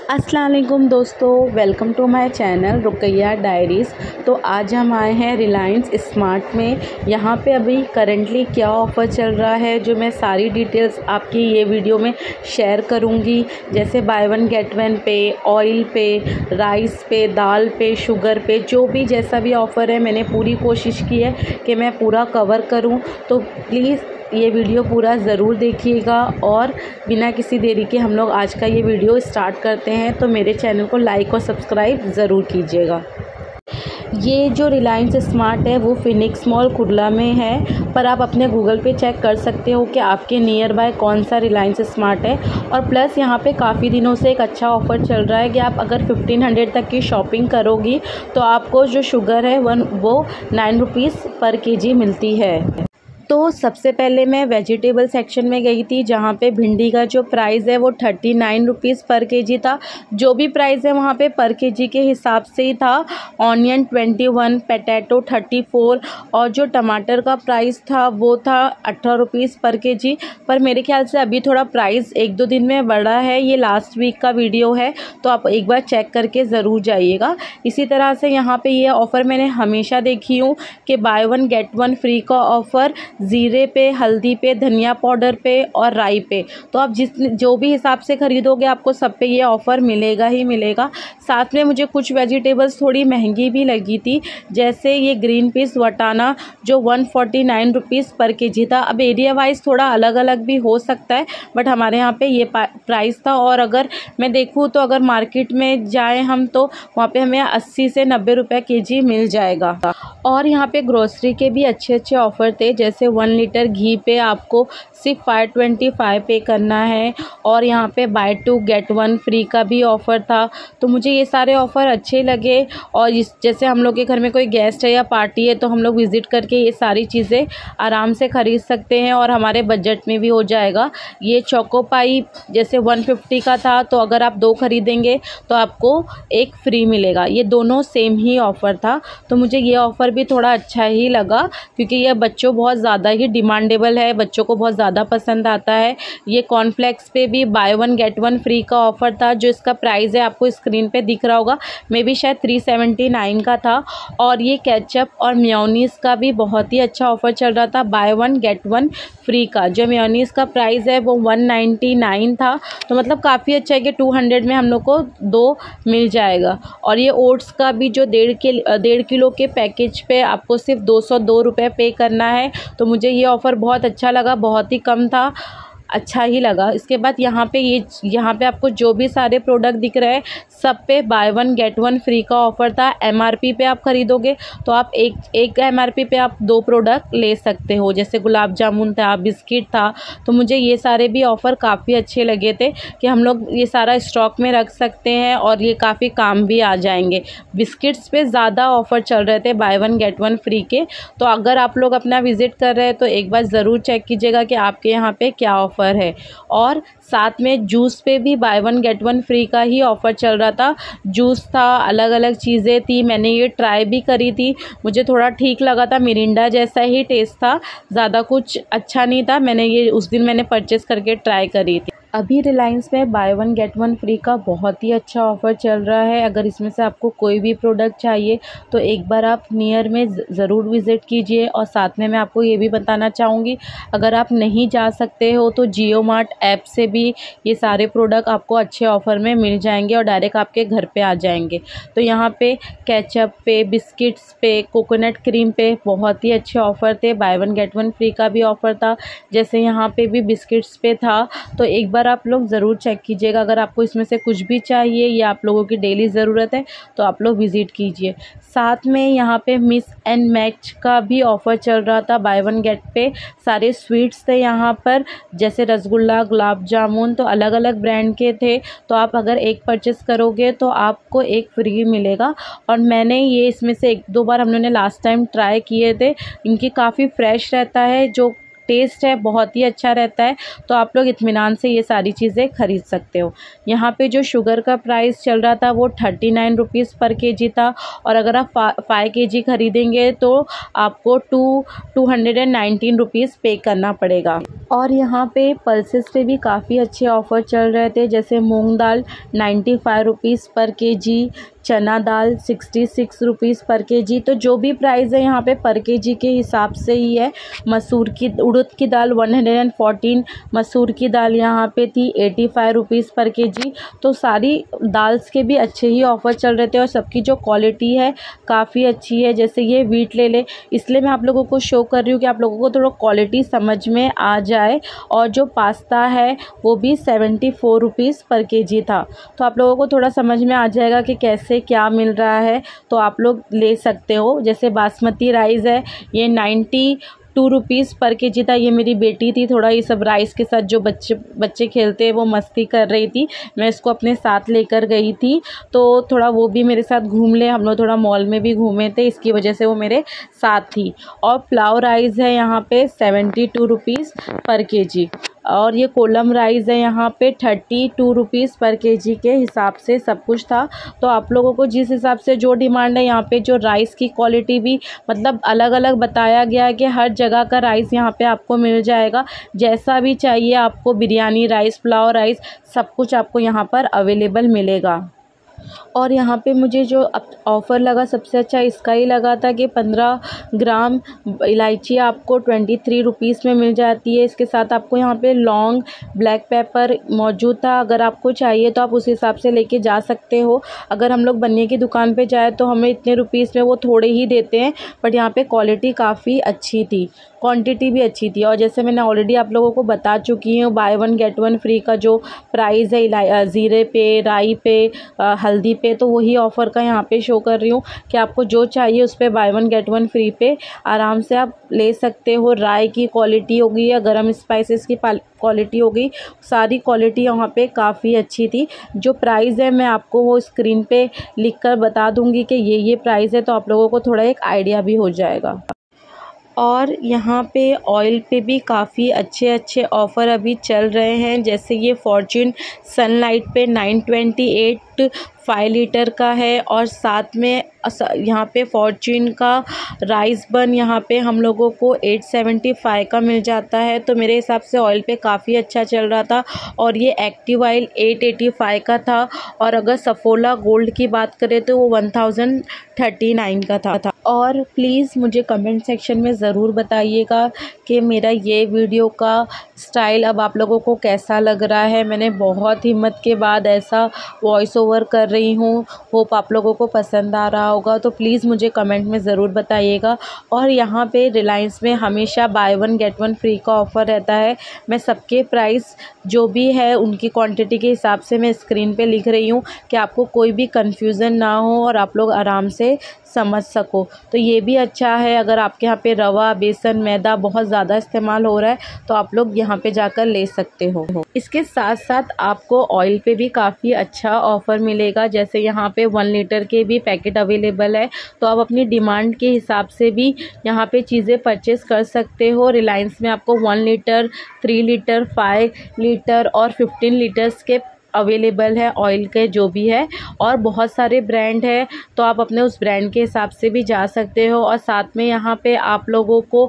अस्सलाम वालेकुम दोस्तों, welcome to my channel Ruqaiya diaries. तो आज हम आए हैं रिलायंस स्मार्ट में। यहाँ पे अभी करंटली क्या ऑफ़र चल रहा है जो मैं सारी डिटेल्स आपकी ये वीडियो में शेयर करूँगी। जैसे बाय वन गेट वन पे, ऑयल पे, राइस पे, दाल पे, शुगर पे, जो भी जैसा भी ऑफ़र है मैंने पूरी कोशिश की है कि मैं पूरा कवर करूँ। तो प्लीज़ ये वीडियो पूरा ज़रूर देखिएगा और बिना किसी देरी के हम लोग आज का ये वीडियो स्टार्ट करते हैं। तो मेरे चैनल को लाइक और सब्सक्राइब ज़रूर कीजिएगा। ये जो रिलायंस स्मार्ट है वो फिनिक्स मॉल कुर्ला में है, पर आप अपने गूगल पे चेक कर सकते हो कि आपके नियर बाय कौन सा रिलायंस स्मार्ट है। और प्लस यहाँ पे काफ़ी दिनों से एक अच्छा ऑफ़र चल रहा है कि आप अगर 1500 तक की शॉपिंग करोगी तो आपको जो शुगर है वो 9 रुपीज़ पर केजी मिलती है। तो सबसे पहले मैं वेजिटेबल सेक्शन में गई थी, जहाँ पे भिंडी का जो प्राइस है वो 39 रुपीज़ पर केजी था। जो भी प्राइस है वहाँ पे पर केजी के हिसाब से ही था। ऑनियन 21, पोटैटो 34 और जो टमाटर का प्राइस था वो था 18 रुपीज़ पर केजी। पर मेरे ख्याल से अभी थोड़ा प्राइस 1-2 दिन में बढ़ा है। ये लास्ट वीक का वीडियो है तो आप एक बार चेक करके ज़रूर जाइएगा। इसी तरह से यहाँ पे ये ऑफ़र मैंने हमेशा देखी हूँ कि buy one get one free का ऑफ़र ज़ीरे पे, हल्दी पे, धनिया पाउडर पे और राई पे। तो आप जो भी हिसाब से ख़रीदोगे आपको सब पे ये ऑफ़र मिलेगा ही मिलेगा। साथ में मुझे कुछ वेजिटेबल्स थोड़ी महंगी भी लगी थी, जैसे ये ग्रीन पीस वटाना जो 149 रुपीज़ पर केजी था। अब एरिया वाइज थोड़ा अलग अलग भी हो सकता है, बट हमारे यहाँ पे ये प्राइस था। और अगर मैं देखूँ तो अगर मार्केट में जाएँ हम तो वहाँ पे हमें 80 से 90 रुपये केजी मिल जाएगा। और यहाँ पे ग्रोसरी के भी अच्छे अच्छे ऑफ़र थे, जैसे 1 लीटर घी पे आपको सिर्फ 525 पे करना है। और यहाँ पे बाय 2 गेट 1 फ्री का भी ऑफ़र था। तो मुझे ये सारे ऑफ़र अच्छे लगे। और जैसे हम लोग के घर में कोई गेस्ट है या पार्टी है तो हम लोग विज़िट करके ये सारी चीज़ें आराम से ख़रीद सकते हैं और हमारे बजट में भी हो जाएगा। ये चोको पाई जैसे 150 का था, तो अगर आप 2 ख़रीदेंगे तो आपको 1 फ्री मिलेगा। ये दोनों सेम ही ऑफ़र था, तो मुझे ये ऑफ़र भी थोड़ा अच्छा ही लगा क्योंकि ये बच्चों बहुत ज़्यादा ही डिमांडेबल है, बच्चों को बहुत ज़्यादा पसंद आता है। ये कॉर्नफ्लेक्स पे भी buy one get one free का ऑफ़र था, जो इसका प्राइस है आपको स्क्रीन पे दिख रहा होगा, मे बी शायद 379 का था। और ये केचप और मेयोनीज़ का भी बहुत ही अच्छा ऑफ़र चल रहा था, buy one get one free का। जो मेयोनीज़ का प्राइस है वो 199 था, तो मतलब काफ़ी अच्छा है कि 200 में हम लोग को 2 मिल जाएगा। और ये ओट्स का भी जो 1.5 किलो के पैकेज पे आपको सिर्फ 202 रुपये पे करना है। तो मुझे ये ऑफ़र बहुत अच्छा लगा, बहुत ही कम था, अच्छा ही लगा। इसके बाद यहाँ पे आपको जो भी सारे प्रोडक्ट दिख रहे हैं सब पे buy one get one free का ऑफ़र था। एमआरपी पे आप ख़रीदोगे तो आप एक एमआरपी पे आप 2 प्रोडक्ट ले सकते हो, जैसे गुलाब जामुन था, बिस्किट था। तो मुझे ये सारे भी ऑफ़र काफ़ी अच्छे लगे थे कि हम लोग ये सारा स्टॉक में रख सकते हैं और ये काफ़ी काम भी आ जाएंगे। बिस्किट्स पे ज़्यादा ऑफ़र चल रहे थे buy one get one free के। तो अगर आप लोग अपना विज़िट कर रहे हैं तो एक बार ज़रूर चेक कीजिएगा कि आपके यहाँ पे क्या ऑफ़र है। और साथ में जूस पे भी buy one get one free का ही ऑफ़र चल रहा था। जूस था, अलग अलग चीज़ें थी, मैंने ये ट्राई भी करी थी, मुझे थोड़ा ठीक लगा था, मिरिंडा जैसा ही टेस्ट था, ज़्यादा कुछ अच्छा नहीं था। मैंने ये उस दिन मैंने परचेज़ करके ट्राई करी थी। अभी रिलायंस में buy one get one free का बहुत ही अच्छा ऑफ़र चल रहा है। अगर इसमें से आपको कोई भी प्रोडक्ट चाहिए तो एक बार आप नियर में ज़रूर विज़िट कीजिए। और साथ में मैं आपको ये भी बताना चाहूँगी, अगर आप नहीं जा सकते हो तो जियो मार्ट ऐप से भी ये सारे प्रोडक्ट आपको अच्छे ऑफ़र में मिल जाएंगे और डायरेक्ट आपके घर पे आ जाएंगे। तो यहाँ पे केचप पे, बिस्किट्स पे, कोकोनट क्रीम पे बहुत ही अच्छे ऑफ़र थे। Buy one get one free का भी ऑफ़र था, जैसे यहाँ पे भी बिस्किट्स पे था। तो एक बार आप लोग ज़रूर चेक कीजिएगा। अगर आपको इसमें से कुछ भी चाहिए या आप लोगों की डेली ज़रूरत है तो आप लोग विज़िट कीजिए। साथ में यहाँ पे मिस एंड मैच का भी ऑफ़र चल रहा था, बाय वन गेट पे सारे स्वीट्स थे यहाँ पर, जैसे रसगुल्ला, गुलाब जामुन, तो अलग अलग ब्रांड के थे। तो आप अगर एक परचेस करोगे तो आपको 1 फ्री मिलेगा। और मैंने ये इसमें से 1-2 बार हम लोगों ने लास्ट टाइम ट्राई किए थे, इनकी काफ़ी फ्रेश रहता है। जो टेस्ट है बहुत ही अच्छा रहता है। तो आप लोग इत्मीनान से ये सारी चीज़ें ख़रीद सकते हो। यहाँ पे जो शुगर का प्राइस चल रहा था वो 39 रुपीज़ पर केजी था, और अगर आप 5 केजी ख़रीदेंगे तो आपको 219 रुपीज़ पे करना पड़ेगा। और यहाँ पे पल्सेस पे भी काफ़ी अच्छे ऑफ़र चल रहे थे, जैसे मूंग दाल 95 रुपीज़ पर केजी, चना दाल 66 रुपीज़ पर केजी। तो जो भी प्राइस है यहाँ पे पर केजी के हिसाब से ही है। उड़द की दाल 114, मसूर की दाल यहाँ पे थी 85 रुपीज़ पर केजी। तो सारी दाल्स के भी अच्छे ही ऑफ़र चल रहे थे, और सबकी जो क्वालिटी है काफ़ी अच्छी है। जैसे ये व्हीट ले ले, इसलिए मैं आप लोगों को शो कर रही हूँ कि आप लोगों को थोड़ा क्वालिटी समझ में आ जाए। और जो पास्ता है वो भी 74 रुपीज़ पर केजी था। तो आप लोगों को थोड़ा समझ में आ जाएगा कि कैसे क्या मिल रहा है, तो आप लोग ले सकते हो। जैसे बासमती राइस है, ये 92 रुपीज़ पर केजी था। ये मेरी बेटी थी, थोड़ा ये सब राइस के साथ जो बच्चे खेलते हैं वो मस्ती कर रही थी, मैं इसको अपने साथ लेकर गई थी, तो थोड़ा वो भी मेरे साथ घूम ले। हम लोग थोड़ा मॉल में भी घूमे थे, इसकी वजह से वो मेरे साथ थी। और पुलाव राइस है यहाँ पे 72 रुपीज़ पर केजी। और ये कोलम राइस है यहाँ पे 32 रुपीज़ पर केजी के हिसाब से सब कुछ था। तो आप लोगों को जिस हिसाब से जो डिमांड है, यहाँ पे जो राइस की क्वालिटी भी मतलब अलग अलग बताया गया है कि हर जगह का राइस यहाँ पे आपको मिल जाएगा। जैसा भी चाहिए आपको, बिरयानी राइस, पुलाव राइस, सब कुछ आपको यहाँ पर अवेलेबल मिलेगा। और यहाँ पे मुझे जो ऑफ़र लगा सबसे अच्छा इसका ही लगा था कि 15 ग्राम इलायची आपको 23 रुपीज़ में मिल जाती है। इसके साथ आपको यहाँ पे लौंग, ब्लैक पेपर मौजूद था। अगर आपको चाहिए तो आप उस हिसाब से लेके जा सकते हो। अगर हम लोग बनिए की दुकान पे जाए तो हमें इतने रुपीज़ में वो थोड़े ही देते हैं, बट यहाँ पे क्वालिटी काफ़ी अच्छी थी, क्वांटिटी भी अच्छी थी। और जैसे मैंने ऑलरेडी आप लोगों को बता चुकी हूँ, buy one get one free का जो प्राइस है ज़ीरे पे, राई पे, हल्दी पे, तो वही ऑफ़र का यहाँ पे शो कर रही हूँ कि आपको जो चाहिए उस पे buy one get one free पे आराम से आप ले सकते हो। राई की क्वालिटी हो गई या गरम स्पाइसेस की क्वालिटी हो गई, सारी क्वालिटी यहाँ पे काफ़ी अच्छी थी। जो प्राइस है मैं आपको वो स्क्रीन पे लिख कर बता दूँगी कि ये प्राइस है, तो आप लोगों को थोड़ा एक आइडिया भी हो जाएगा। और यहाँ पे ऑयल पे भी काफ़ी अच्छे ऑफ़र अभी चल रहे हैं। जैसे ये फॉर्च्यून सनलाइट पे 928 5 लीटर का है, और साथ में यहाँ पे फॉर्च्यून का राइस बन यहाँ पे हम लोगों को 875 का मिल जाता है। तो मेरे हिसाब से ऑयल पे काफ़ी अच्छा चल रहा था। और ये एक्टिव ऑयल 885 का था, और अगर सफोला गोल्ड की बात करें तो वो 1039 का था। और प्लीज़ मुझे कमेंट सेक्शन में ज़रूर बताइएगा कि मेरा ये वीडियो का स्टाइल अब आप लोगों को कैसा लग रहा है। मैंने बहुत हिम्मत के बाद ऐसा वॉइस ओवर कर रही हूँ, होप आप लोगों को पसंद आ रहा होगा। तो प्लीज़ मुझे कमेंट में ज़रूर बताइएगा। और यहाँ पे रिलायंस में हमेशा buy one get one free का ऑफ़र रहता है। मैं सबके प्राइस जो भी है उनकी क्वांटिटी के हिसाब से मैं स्क्रीन पे लिख रही हूँ कि आपको कोई भी कन्फ्यूज़न ना हो और आप लोग आराम से समझ सको। तो ये भी अच्छा है, अगर आपके यहाँ पे रवा, बेसन, मैदा बहुत ज़्यादा इस्तेमाल हो रहा है तो आप लोग यहाँ पे जाकर ले सकते हो। इसके साथ साथ आपको ऑयल पे भी काफ़ी अच्छा ऑफ़र मिलेगा। जैसे यहाँ पे 1 लीटर के भी पैकेट अवेलेबल है, तो आप अपनी डिमांड के हिसाब से भी यहाँ पे चीज़ें परचेस कर सकते हो। रिलायंस में आपको 1 लीटर, 3 लीटर, 5 लीटर और 15 लीटर्स के अवेलेबल है ऑयल के जो भी है, और बहुत सारे ब्रांड है, तो आप अपने उस ब्रांड के हिसाब से भी जा सकते हो। और साथ में यहाँ पे आप लोगों को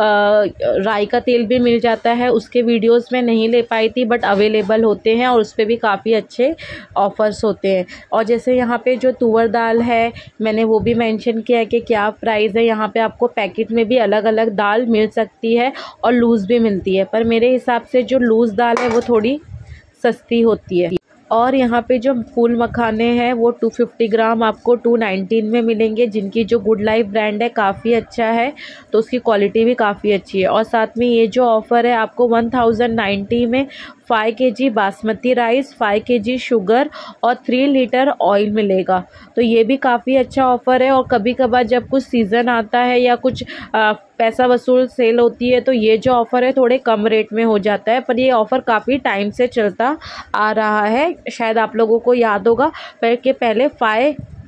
राई का तेल भी मिल जाता है। उसके वीडियोस में नहीं ले पाई थी, बट अवेलेबल होते हैं और उस पर भी काफ़ी अच्छे ऑफ़र्स होते हैं। और जैसे यहाँ पे जो तुअर दाल है, मैंने वो भी मेंशन किया है कि क्या प्राइस है। यहाँ पे आपको पैकेट में भी अलग अलग दाल मिल सकती है और लूज़ भी मिलती है, पर मेरे हिसाब से जो लूज़ दाल है वो थोड़ी सस्ती होती है। और यहाँ पे जो फूल मखाने हैं वो 250 ग्राम आपको 219 में मिलेंगे, जिनकी जो गुड लाइफ ब्रांड है काफ़ी अच्छा है, तो उसकी क्वालिटी भी काफ़ी अच्छी है। और साथ में ये जो ऑफ़र है आपको 1090 में 5 KG basmati rice, 5 KG sugar और 3 लीटर ऑयल मिलेगा। तो ये भी काफ़ी अच्छा ऑफ़र है। और कभी कभार जब कुछ सीज़न आता है या कुछ पैसा वसूल सेल होती है तो ये जो ऑफ़र है थोड़े कम रेट में हो जाता है, पर ये ऑफ़र काफ़ी टाइम से चलता आ रहा है। शायद आप लोगों को याद होगा कि पहले 5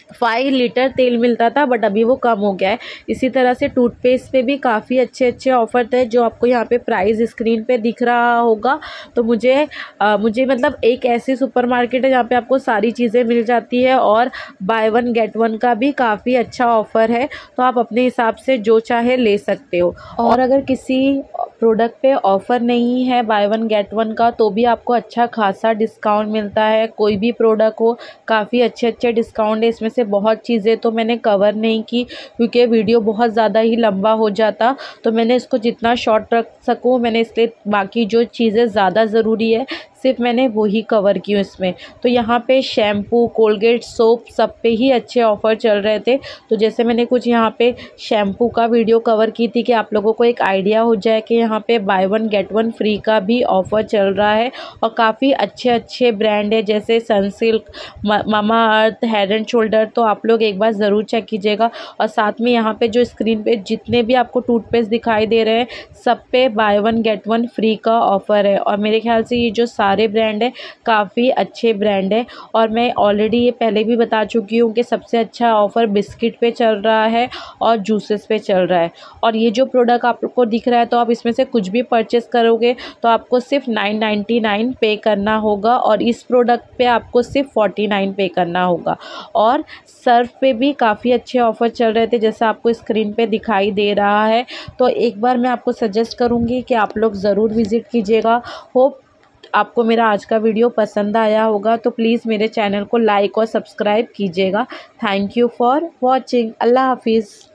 5 लीटर तेल मिलता था, बट अभी वो कम हो गया है। इसी तरह से टूथपेस्ट पे भी काफ़ी अच्छे अच्छे ऑफ़र थे, जो आपको यहाँ पे प्राइस स्क्रीन पे दिख रहा होगा। तो मुझे मतलब एक ऐसी सुपरमार्केट है जहाँ पे आपको सारी चीज़ें मिल जाती है, और बाय वन गेट वन का भी काफ़ी अच्छा ऑफ़र है। तो आप अपने हिसाब से जो चाहे ले सकते हो। और अगर किसी प्रोडक्ट पे ऑफ़र नहीं है बाय वन गेट वन का, तो भी आपको अच्छा खासा डिस्काउंट मिलता है। कोई भी प्रोडक्ट हो, काफ़ी अच्छे अच्छे डिस्काउंट है। इसमें से बहुत चीज़ें तो मैंने कवर नहीं की, क्योंकि वीडियो बहुत ज़्यादा ही लंबा हो जाता। तो मैंने इसको जितना शॉर्ट रख सकूँ मैंने, इसलिए बाकी जो चीज़ें ज़्यादा ज़रूरी है सिर्फ मैंने वही कवर की हूँ इसमें। तो यहाँ पे शैम्पू, कोलगेट, सोप सब पे ही अच्छे ऑफ़र चल रहे थे। तो जैसे मैंने कुछ यहाँ पे शैम्पू का वीडियो कवर की थी कि आप लोगों को एक आइडिया हो जाए कि यहाँ पे buy one get one free का भी ऑफ़र चल रहा है। और काफ़ी अच्छे अच्छे ब्रांड है, जैसे Sunsilk, Mamaearth, head and shoulder. तो आप लोग एक बार ज़रूर चेक कीजिएगा। और साथ में यहाँ पे जो स्क्रीन पे जितने भी आपको टूथपेस्ट दिखाई दे रहे हैं, सब पे buy one get one free का ऑफ़र है। और मेरे ख्याल से ये जो सारे ब्रांड है काफ़ी अच्छे ब्रांड है। और मैं ऑलरेडी ये पहले भी बता चुकी हूँ कि सबसे अच्छा ऑफ़र बिस्किट पे चल रहा है और जूसेस पे चल रहा है। और ये जो प्रोडक्ट आपको दिख रहा है, तो आप इसमें से कुछ भी परचेस करोगे तो आपको सिर्फ 999 पे करना होगा, और इस प्रोडक्ट पे आपको सिर्फ 49 पे करना होगा। और सर्फ पे भी काफ़ी अच्छे ऑफ़र चल रहे थे, जैसा आपको स्क्रीन पे दिखाई दे रहा है। तो एक बार मैं आपको सजेस्ट करूँगी कि आप लोग ज़रूर विज़िट कीजिएगा। होप आपको मेरा आज का वीडियो पसंद आया होगा। तो प्लीज़ मेरे चैनल को लाइक और सब्सक्राइब कीजिएगा। Thank you for watching. अल्लाह हाफिज़।